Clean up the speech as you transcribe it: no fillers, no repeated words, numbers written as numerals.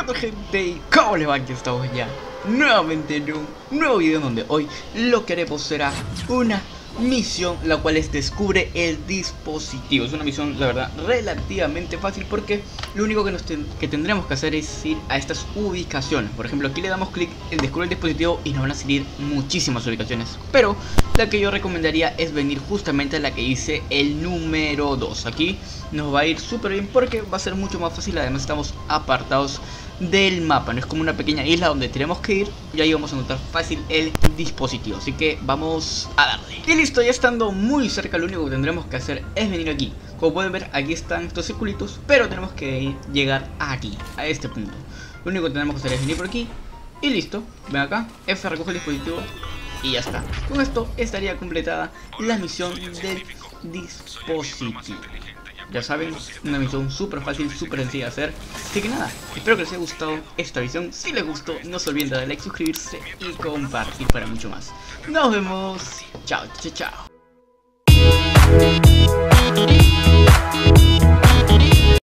tal, gente? ¿Cómo les va? Aquí estamos ya nuevamente en un nuevo video donde hoy lo que haremos será una misión, la cual es descubre el dispositivo. Es una misión, la verdad, relativamente fácil porque lo único que tendremos que hacer es ir a estas ubicaciones. Por ejemplo, aquí le damos clic en descubre el dispositivo y nos van a salir muchísimas ubicaciones, pero la que yo recomendaría es venir justamente a la que dice el número 2. Aquí nos va a ir súper bien porque va a ser mucho más fácil. Además estamos apartados del mapa, no es como una pequeña isla donde tenemos que ir, y ahí vamos a encontrar fácil el dispositivo, así que vamos a darle. Y listo, ya estando muy cerca, lo único que tendremos que hacer es venir aquí. Como pueden ver, aquí están estos circulitos, pero tenemos que llegar aquí, a este punto. Lo único que tenemos que hacer es venir por aquí y listo. Ven acá, F recoge el dispositivo y ya está. Con esto estaría completada la misión del dispositivo. Ya saben, una misión súper fácil, súper sencilla de hacer. Así que nada, espero que les haya gustado esta visión. Si les gustó, no se olviden de darle like, suscribirse y compartir para mucho más. Nos vemos. Chao, chao, chao.